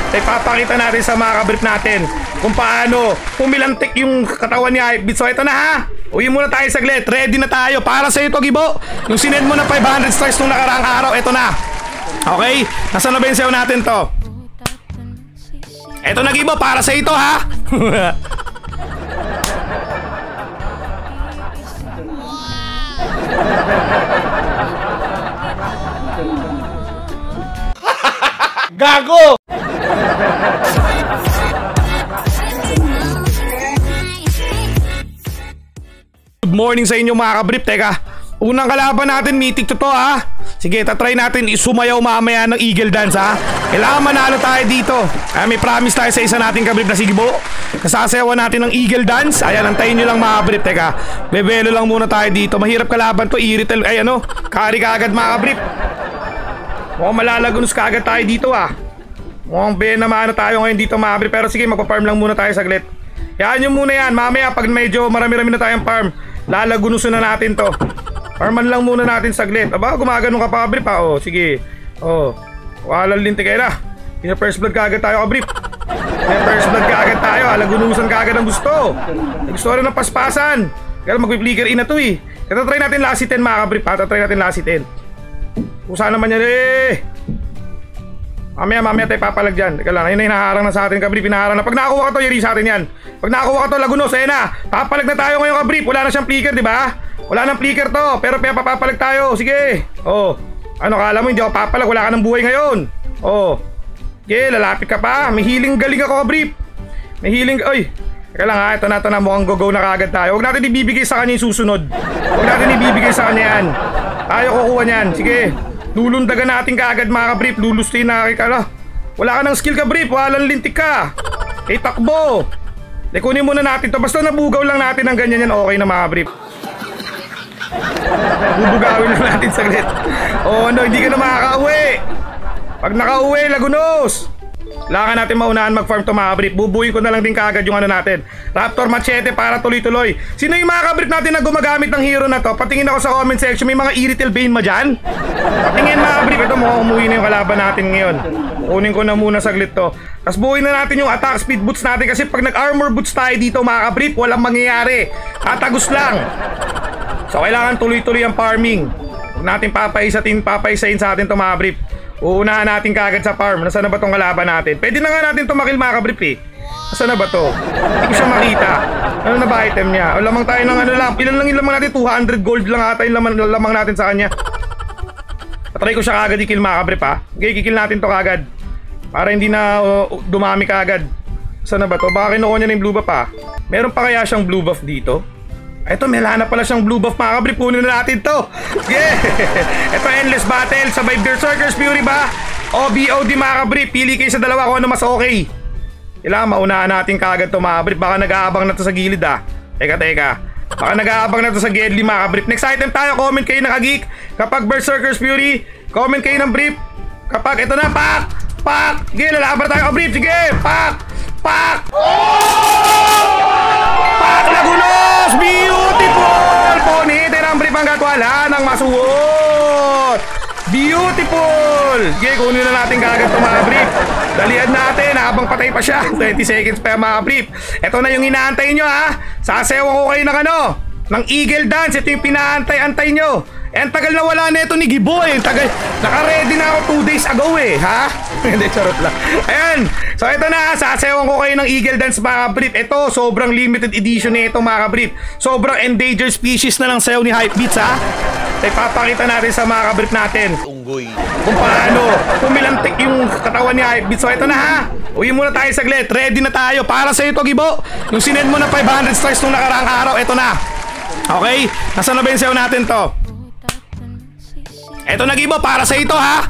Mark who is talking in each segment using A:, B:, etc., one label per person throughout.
A: Ipapakita natin sa mga kabrip natin kung paano pumilantik yung katawan ni Hypebeast. So ito na ha, uwi muna tayo saglit. Ready na tayo para sa iyo to, Gibo. Yung sinend mo na 500 stars nung nakaraang araw, ito na. Okay, nasaan na ba yung sayo natin to? Ito na, Gibo, para sa ito ha.
B: Gago!
A: Good morning sa inyo mga kabrip. Teka, unang kalaban natin, mythic to ha. Sige, tatry natin isumayaw mamaya ng Eagle Dance ha. Kailangan manalo tayo dito. May promise tayo sa isa nating kabrip na si Gibo. Nasasayawan natin ng Eagle Dance. Ayan, antayin nyo lang mga kabrip. Teka, bebelo lang muna tayo dito. Mahirap kalaban to, irrital. Ay ano, kari kaagad mga kabrip. Mukhang malalagunos kaagad tayo dito ha. Mukhang benamano tayo ngayon dito mga kabrip. Pero sige, magpa-farm lang muna tayo saglit. Yan yung muna yan. Mamaya pag medyo marami-rami na tayong farm, lalagunusin na natin to. Farman lang muna natin saglit. Aba, gumagano ka pa kabrip ha. O, sige. O, walang lintik kayo na. Pina-first blood kaagad tayo kabrip. Pina-first blood kaagad tayo. Lagunusan kaagad ang gusto. Gusto rin ng paspasan. Kaya mag-flicker in na to eh. Kaya try natin last 10 mga kabrip ha. Try natin last 10. Kusa naman yan eh. Mamaya tayo papalag dyan. Teka lang, ayun na hinaharang na sa atin kabrip. Hinaharang na. Pag nakakuha ka to, yari sa atin yan. Pag nakakuha ka to, lagunos. Ayun na. Papalag na tayo ngayon kabrip. Wala na siyang flicker, di ba? Wala nang flicker to. Pero papalag tayo. Sige. Oh. Ano, kala mo hindi ako papalag? Wala ka ng buhay ngayon. Oh. Sige, lalapit ka pa. May healing galing ako kabrip. May healing. Oy. Teka lang ha. Ito na. Mukhang go na kagad tayo. Huwag natin ibibigay sa kanya yung susunod. Huwag natin ibibigay sa kanya yan. Tayo kukuha niyan. Sige. Lulundagan natin kaagad mga kabrip. Lulustin na kala. Wala ka ng skill kabrip. Walang lintik ka. Takbo. Kunin muna natin to. Basta nabugaw lang natin ng ganyan yan. Okay na mga kabrip. Bubugawin lang natin saglit. Oh no, hindi ka na makaka-uwi. Pag nakauwi, lagunos. Kailangan natin maunahan mag-farm to mga kabrip. Bubuhin ko na lang din kaagad yung ano natin, Raptor Machete, para tuloy-tuloy. Sino yung mga kabrip natin na gumagamit ng hero na to? Patingin ako sa comment section. May mga Irithel Bane ma dyan? Patingin mga kabrip. Ito, mukhang umuwi na yung kalaban natin ngayon. Kunin ko na muna saglit to. Tapos buuin na natin yung attack speed boots natin. Kasi pag nag-armor boots tayo dito mga kabrip, walang mangyayari. Tatagos lang. So kailangan tuloy-tuloy ang farming. Huwag natin papaisain sa atin to mga kabrip. Uunahan natin kaagad sa farm. Nasaan na ba tong kalaban natin? Pwede na nga natin tumakil mga kabrip eh. Nasaan na ba to? Hindi ko siya makita. Ano na ba item niya? O lamang tayo ng ano lang. Ilan lang yung lamang natin? 200 gold lang ata yung lamang natin sa kanya. Patry ko siya kaagad i-kill mga kabrip ha. Okay, i-kill natin to kaagad. Para hindi na dumami kaagad. Saan na ba to? Baka kinuha niya na yung blue buff ha. Meron pa kaya siyang blue buff dito? Ito, may lana pala siyang blue buff mga kabrip. Punin na natin to. Yeah! Ito, endless battle. Survive Berserker's Fury ba? O BOD mga kabrip. Pili kayo sa dalawa kung ano mas okay. Kailangan maunahan natin kaagad to mga kabrip. Baka nag-aabang na to sa gilid ha. Teka. Baka nag-aabang na to sa Gedli mga kabrip. Next item tayo. Comment kayo naka-geek. Kapag Berserker's Fury, comment kayo ng brief. Kapag ito na, pak! Sige, lalaban tayo kabrip. Sige, pak! Lagunos! Beautiful! Ponitin ang brief hanggat wala nang masuot! Beautiful! Sige, kunin na natin kagad ito mga brief. Dalian natin habang patay pa siya. 20 seconds pa mga brief. Ito na yung inaantay nyo ha. Sasayawan ko kayo ng ano? Ng Eagle Dance. Ito yung pinaantay-antay nyo. Ang tagal na wala na ito ni Gibo eh. Naka-ready na ako 2 days ago eh. Ha? Hindi, charot lang. Ayan. So ito na, sasayawan ko kayo ng Eagle Dance mga kabrip. Ito, sobrang limited edition na ito mga kabrip. Sobrang endangered species na lang sayaw ni Hypebeast ha. Ipapakita natin sa mga kabrip natin kung paano pumilantik yung katawan ni Hypebeast. So ito na ha. Uwi muna tayo saglit. Ready na tayo para sa ito Gibo. Yung sinend mo na 500 stars nung nakaraang araw, ito na. Okay? Nasaan na ba yung sayaw natin to? Eto na Gibo, para sa ito ha.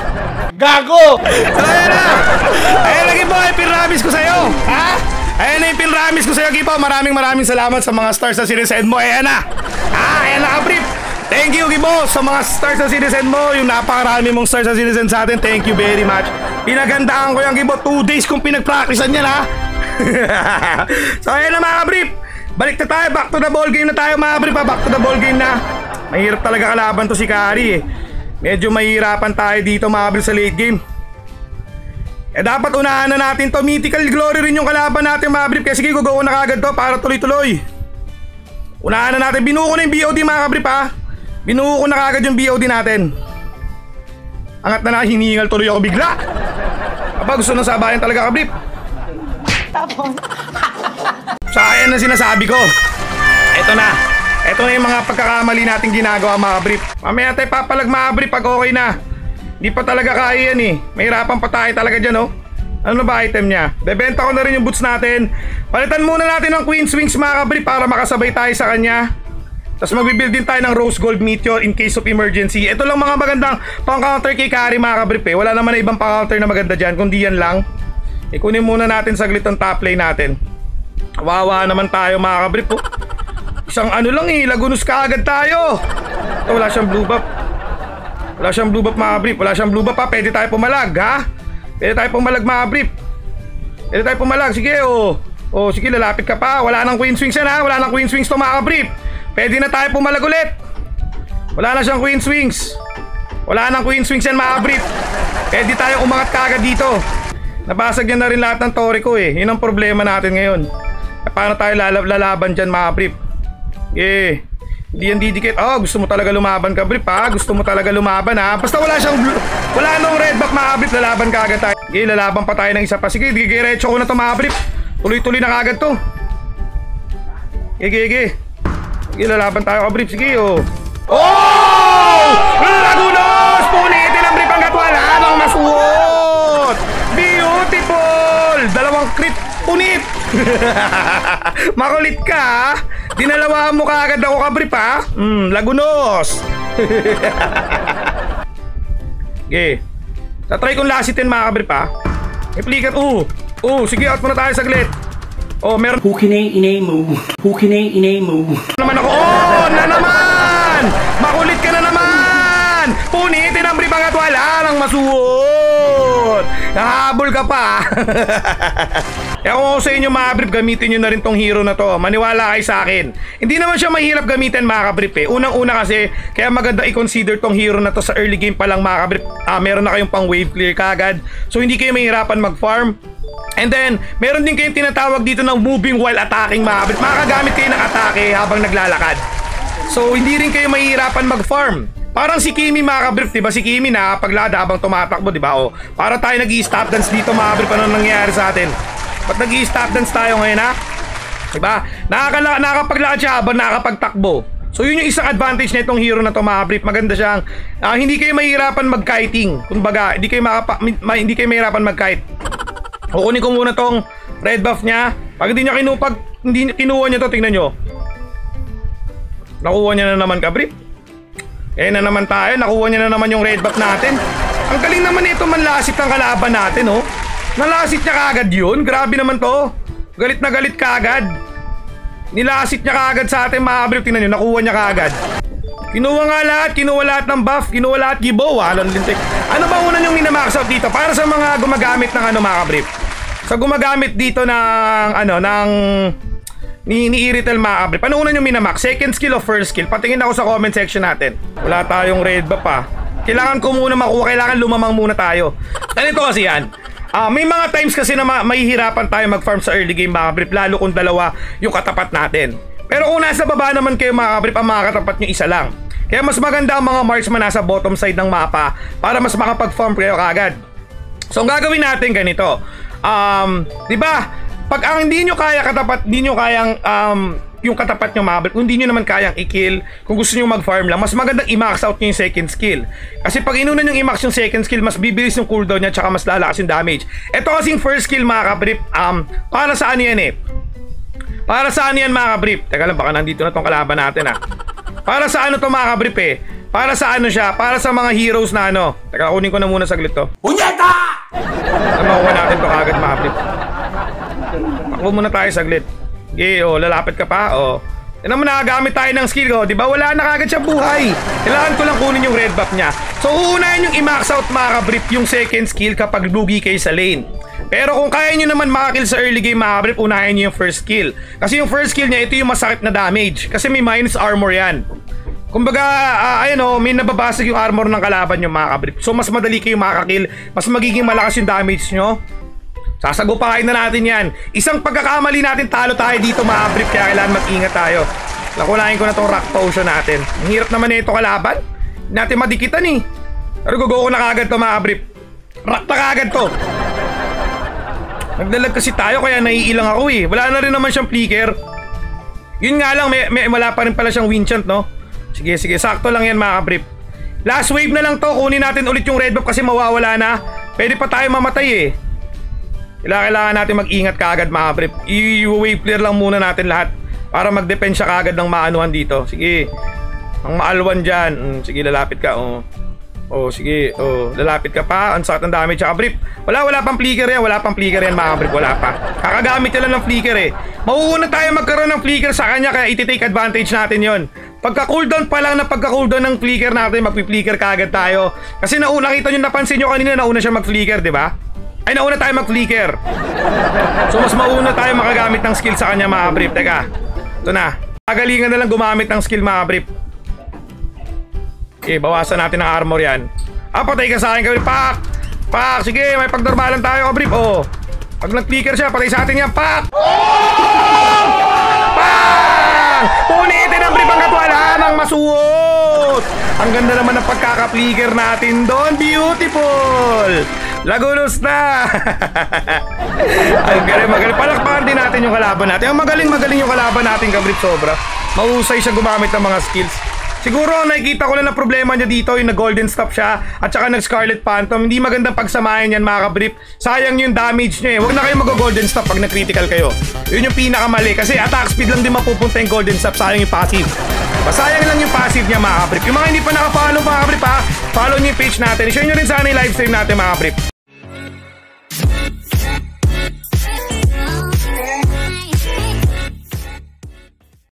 B: Gago!
A: So ayan na! Ayan lagi po, pinramis ko sa'yo! Ha? Ayan na yung pinramis ko sa'yo, Gibo. Maraming salamat sa mga stars na sinisend mo. Ayan na. Ayan na, kabrip. Thank you, Gibo, sa mga stars na sinisend mo. Yung napakarami mong stars na sinisend sa atin. Thank you very much. Pinagandaan ko yung Gibo. 2 days kong pinagpracticean yan, ha. So, ayan na, mga kabrip. Balik na tayo. Back to the ball game na tayo, mga kabrip, ha. Back to the ball game na. Mahirap talaga kalaban to si Kari, eh. Medyo mahirapan tayo dito, mga kabrip, sa late game. Dapat unahan na natin to. Mythical Glory rin yung kalaban natin, mga kabrip. Kaya sige, gugawa na kagad to para tuloy-tuloy. Unahan na natin. Binuo ko na yung BOD, mga kabrip, ha. Binuo ko na kagad yung BOD natin. Angat na hiningal tuloy ako bigla. Kapag gusto nang sabayan talaga, kabrip. Sa ayan na sinasabi ko. Ito na yung mga pagkakamali natin ginagawa, mga kabrip. Mamaya tayo papalag, mga kabrip, pag okay na. Hindi pa talaga kaya yan, eh. Mahirapan pa tayo talaga dyan, oh. Ano ba item niya? Bebenta ko na rin yung boots natin. Palitan muna natin ng Queen's Wings, mga kabrip, para makasabay tayo sa kanya. Tapos magbibuild din tayo ng Rose Gold Meteor in case of emergency. Ito lang mga magandang pang-counter kay Kari, mga kabrip, eh. Wala naman na ibang pang-counter na maganda dyan, kundi yan lang. Ikunin muna natin saglit ang top lane natin. Wawa naman tayo, mga kabrip, oh. Isang ano lang, eh. Lagunos ka agad tayo. Ito, wala siyang blue buff. Wala siyang blue buff, mga kabrip. Wala siyang blue buff, ha. Pwede tayo pumalag, ha. Pwede tayo pumalag, mga kabrip. Pwede tayo pumalag. Sige, oh. Oh, sige, lalapit ka pa. Wala nang Queen's Wings yan, ha. Wala nang Queen's Wings to, mga kabrip. Pwede na tayo pumalag ulit. Wala na siyang Queen's Wings. Wala nang Queen's Wings yan, mga kabrip. Pwede tayo umangat kagad dito. Nabasag yan na rin lahat ng tore ko, eh. Yun ang problema natin ngayon. Paano tayo lalaban dyan, mga kabrip? Eh, hindi yan didikit. Oh, gusto mo talaga lumaban, kabrip, ha? Gusto mo talaga lumaban, ha? Basta wala nung red buff, mga kabrip. Lalaban kagad tayo. Okay, lalaban pa tayo ng isa pa. Sige, diretso ko na to, mga kabrip. Tuloy-tuloy na kagad to. Sige. Sige, lalaban tayo, kabrip. Sige, oh. Oh! Lagunos! Punitin ang brip hanggat wala nang masuot! Beautiful! Dalawang crit. Punit! Makulit ka, ha? Dinalawahan mo kaagad ako, kabrip, ha? Lagunos! Okay. Tatry kong lasitin, mga kabrip, ha? Iplikat, sige, out muna tayo saglit. Oh, meron.
C: Hukinay mo.
A: Naman ako. Oh, na naman! Makulit ka na naman! Punitin ang brip hanggat wala nang masuot! Nahabol ka pa. Kaya kung ako sa inyo, mga kabrip, gamitin nyo na rin tong hero na to. Maniwala kayo sa akin. Hindi naman siya mahirap gamitin, mga kabrip, eh. Unang-una kasi, kaya maganda i-consider tong hero na to sa early game pa lang, mga kabrip. Meron na kayong pang wave clear kagad. So hindi kayo mahirapan mag-farm. And then, meron din kayong tinatawag dito ng moving while attacking, mga kabrip. Makagamit kayo ng atake habang naglalakad. So hindi rin kayo mahirapan mag-farm. Parang si Kimi, mga kabrip, diba? Si Kimi na paglada habang tumatakbo, diba? O, para tayo nag-i-stop dance dito, mga kabrip. Ano nangyayari sa atin? Ba't nag-i-stop dance tayo ngayon, ha? Diba? Nakakapaglakad siya habang nakakapagtakbo. So yun yung isang advantage na itong hero na to, mga kabrip. Maganda siyang hindi kayo mahirapan mag-kiting. Kumbaga, hindi kayo mahirapan mag-kite. Kukunin ko muna tong red buff niya. Pag hindi kinuha niya to, tingnan nyo. Nakuha niya na naman, kabrip. Na naman tayo, nakuha niya na naman yung red buff natin. Ang galing naman ito manlasit ng kalaban natin, oh. Nalasit niya kagad yun. Grabe naman to. Galit na galit kagad. Nilasit niya kagad sa atin, mga kabrip. Tingnan nyo, nakuha niya kagad. Kinuha nga lahat. Kinuha lahat ng buff. Kinuha lahat gibo. Walang lintik. Ano ba una yung minamax out dito? Para sa mga gumagamit ng mga kabrip. Sa gumagamit dito ng ni Iritel, mga kabrip. Ano una yung minamax? Second skill o first skill? Patingin ako sa comment section natin. Wala tayong red buff, pa. Kailangan ko muna makuha. Kailangan lumamang muna tayo. Ganito kasi yan. May mga times kasi na mahihirapan tayo mag-farm sa early game, mga kabrip, lalo kung dalawa yung katapat natin. Pero kung nasa baba naman kayo, mga kabrip, ang mga katapat nyo isa lang. Kaya mas maganda ang mga marksman nasa bottom side ng mapa para mas makapag-farm kayo kagad. So ang gagawin natin ganito. Di ba? Pag ang hindi nyo kaya katapat, hindi nyo kayang yung katapat nyo, mga kabrip, kung hindi nyo naman kayang i-kill, kung gusto nyo mag-farm lang, mas magandang i-max out nyo yung second skill. Kasi pag inunan nyo i-max yung second skill, mas bibilis yung cooldown niya, tsaka mas lalakas yung damage. Ito kasing first skill, mga kabrip, para saan yan, eh? Para saan yan, mga kabrip? Teka lang, baka nandito na tong kalaban natin, ha? Para sa ano to, mga kabrip, eh? Para sa ano siya? Para sa mga heroes na ano? Teka, kunin ko na muna saglit to.
C: Punyeta!
A: Makuha natin to kagad, mga kabrip. Takbo muna tayo saglit. Okay, oh, lalapit ka pa. Oh. Yan naman, nakagamit tayo ng skill ko. Di ba? Wala na kagad siya buhay. Kailangan ko lang kunin yung red buff niya. So, uunahin yung i-max out mga kabrip yung second skill kapag lugi kayo sa lane. Pero kung kaya nyo naman makakill sa early game mga kabrip, unahin nyo yung first skill. Kasi yung first skill niya, ito yung masakit na damage. Kasi may minus armor yan. Kumbaga, ayun o, may nababasag yung armor ng kalaban nyo mga kabrip. So, mas madali kayo makakill. Mas magiging malakas yung damage nyo. Sasagupahin na natin yan. Isang pagkakamali natin, talo tayo dito mga kabrip. Kaya kailangan mag-ingat tayo. Nakunahin ko na tong rock potion natin. Ang hirap naman na ito kalaban. Hindi natin madikitan eh. Pero gugo ko na kagad to mga kabrip. Rock na kagad to. Nagdalag kasi tayo kaya naiilang ako eh. Wala na rin naman siyang flicker. Yun nga lang, wala pa rin pala siyang winchant, no? Sige, sakto lang yan mga kabrip. Last wave na lang to. Kunin natin ulit yung red buff kasi mawawala na. Pwede pa tayo mamatay eh. Kailangan natin mag-ingat kaagad mga kabrip. I-wave clear lang muna natin lahat para mag-defend siya kaagad ng maanuhan dito. Sige. Ang maalwan dyan. Sige, lalapit ka. Sige. Lalapit ka pa. Ang sakit ng damage sa kabrip. Wala pang flicker yan. Wala pang flicker yan mga kabrip. Wala pa. Kakagamit nila ng flicker eh. Mauuna tayo magkaroon ng flicker sa kanya kaya iti-take advantage natin yon. Pagka-cooldown pa lang na pagka-cooldown ng flicker natin, magpi-flicker kaagad tayo. Kasi nakita nyo, napansin nyo kanina, nauna siya mag-flicker, di ba? Ay, nauna tayo mag-flicker. So, mas mauna tayo makagamit ng skill sa kanya, mga kabrip. Teka, ito na. Pagalingan na lang gumamit ng skill, mga kabrip. Okay, bawasan natin ang armor yan. Patay ka sa akin, kabrip. Pak! Sige, may pagnormalan tayo, kabrip. Pag nag-flicker siya, patay sa atin yan. Pak! Punitin ang bribang katwala ng masuot. Ang ganda naman ng pagkaka-flicker natin doon. Beautiful. Lagunos na. Ang magaling. Palakpakan din natin yung kalaban natin. Ang magaling yung kalaban natin, kabrip, sobra. Mahusay siya gumamit ng mga skills. Siguro nakikita ko lang na problema niya dito yung nag-golden stop siya at saka nag-scarlet phantom. Hindi magandang pagsamahin yan mga kabrip. Sayang yung damage niya eh. Huwag na kayo mag-golden stop pag na-critical kayo. Yun yung pinakamali kasi attack speed lang din mapupunta yung golden stop. Sayang yung passive. Sayang lang yung passive niya mga kabrip. Yung mga hindi pa nakafollow mga kabrip ha, follow niyo yung page natin. I-share nyo rin sana yung live stream natin mga kabrip.